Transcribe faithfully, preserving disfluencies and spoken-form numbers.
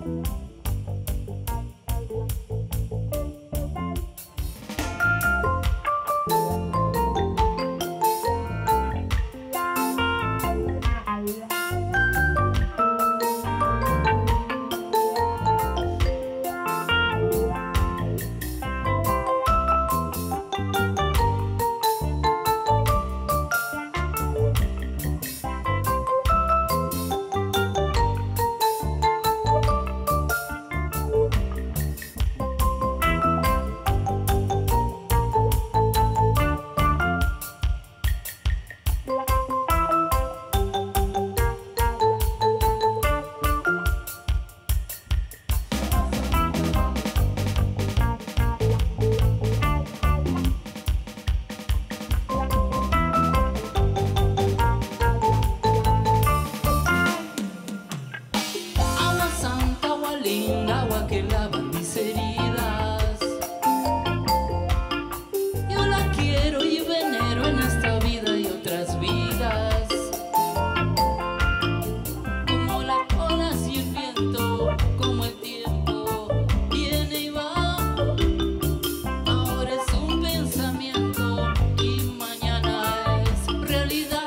Agua que lava mis heridas. Yo la quiero y venero en esta vida y otras vidas. Como las olas y el viento, como el tiempo viene y va. Ahora es un pensamiento y mañana es realidad.